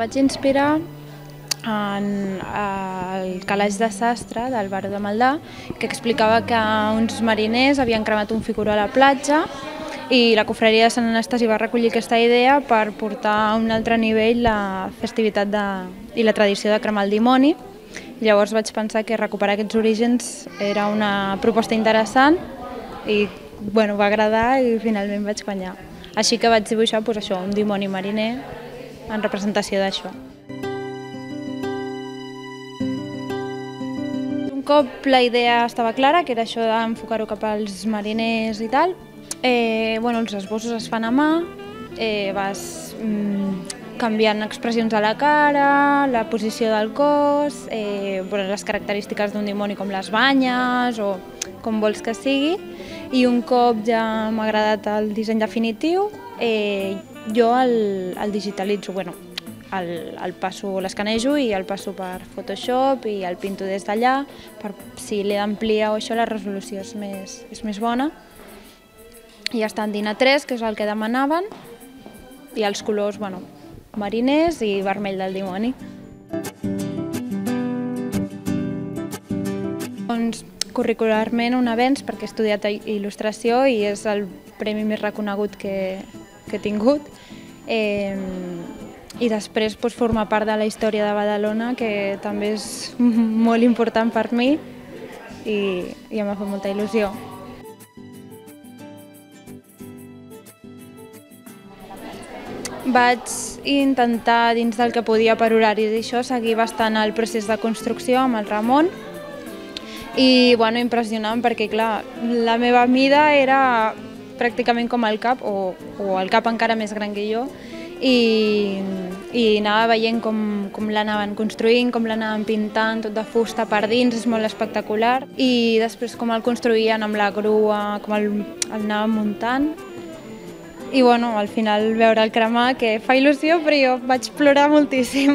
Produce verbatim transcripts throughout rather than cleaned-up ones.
vaig inspirar en el calaix de sastre del Baró de Maldà, que explicava que uns mariners havien cremat un figuró a la platja i la confraria de Sant Anastasi va recollir aquesta idea per portar a un altre nivell la festivitat de, i la tradició de cremar el dimoni. Llavors vaig pensar que recuperar aquests orígens era una proposta interessant i bueno, va agradar i finalment vaig guanyar. Així que vaig dibuixar pues, això, un dimoni mariner en representació d'això. Un cop la idea estava clara, que era això d'enfocar-ho cap als mariners i tal, eh, bueno, els esbossos es fan a mà, eh, vas mm, canviant expressions a la cara, la posició del cos, eh, bueno, les característiques d'un dimoni com les banyes o com vols que sigui, i un cop ja m'ha agradat el disseny definitiu, eh, jo el, el digitalitzo, bueno, el, el passo, l'escanejo i el passo per Photoshop i el pinto des d'allà, per si l'he d'ampliar o això la resolució és més, és més bona. I està en DIN A tres, que és el que demanaven, i els colors, bueno, mariners i vermell del dimoni. Doncs, curricularment un avenç perquè he estudiat il·lustració i és el premi més reconegut que, que he tingut. Eh, I després doncs, formar part de la història de Badalona, que també és molt important per mi i, i em fa molta il·lusió. Vaig intentar, dins del que podia per horaris i això, seguir bastant el procés de construcció amb el Ramon. I bueno, impressionant perquè clar, la meva mida era pràcticament com el cap, o, o el cap encara més gran que jo, i, i anava veient com, com l'anaven construint, com l'anaven pintant, tot de fusta per dins, és molt espectacular. I després com el construïen amb la grua, com el, el anaven muntant. I bueno, al final veure el cremar, que fa il·lusió, però jo vaig plorar moltíssim.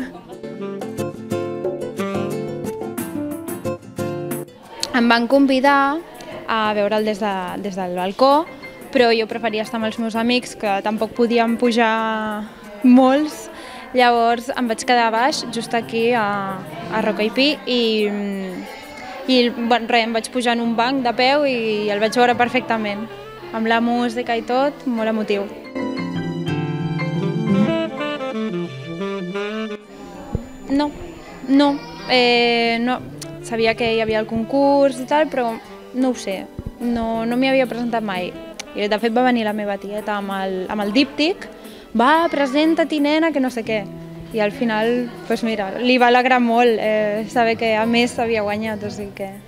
Em van convidar a veure'l des, de, des del balcó, però jo preferia estar amb els meus amics, que tampoc podien pujar molts. Llavors em vaig quedar a baix, just aquí a, a Roca i Pi, i, i bueno, res, em vaig pujar en un banc de peu i el vaig veure perfectament. Amb la música i tot, molt emotiu. No, no, eh, no. Sabia que hi havia el concurs i tal, però no ho sé, no, no m'hi havia presentat mai. I de fet va venir la meva tieta amb el, amb el díptic, va, presenta-t'hi nena, que no sé què. I al final, doncs mira, li va alegrar molt eh, saber que a més s'havia guanyat, o sigui que...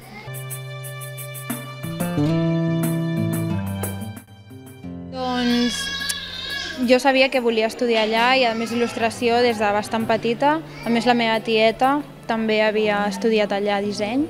Doncs jo sabia que volia estudiar allà i a més il·lustració des de bastant petita. A més la meva tieta també havia estudiat allà disseny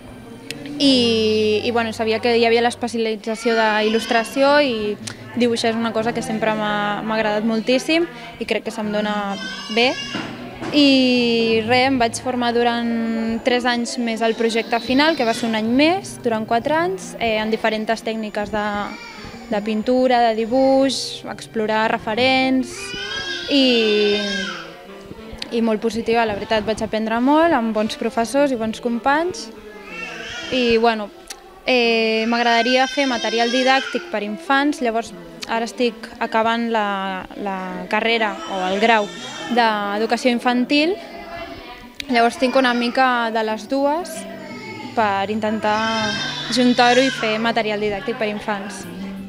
i, i bueno, sabia que hi havia l'especialització d'il·lustració i dibuixar és una cosa que sempre m'ha agradat moltíssim i crec que se'm dona bé. I res, em vaig formar durant tres anys més al projecte final, que va ser un any més, durant quatre anys, eh, en diferents tècniques de, de pintura, de dibuix, explorar referents i, i molt positiva, la veritat, vaig aprendre molt, amb bons professors i bons companys. I bueno, eh, m'agradaria fer material didàctic per infants, llavors ara estic acabant la, la carrera o el grau d'educació infantil, llavors tinc una mica de les dues per intentar juntar-ho i fer material didàctic per infants.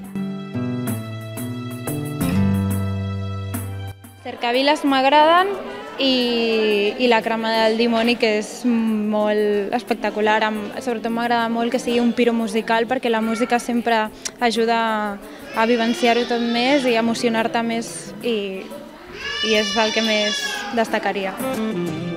Cercaviles m'agraden i, i la crema del dimoni, que és molt espectacular. Sobretot m'agrada molt que sigui un piro musical perquè la música sempre ajuda a vivenciar-ho tot més i emocionar-te més i, i és el que més destacaria.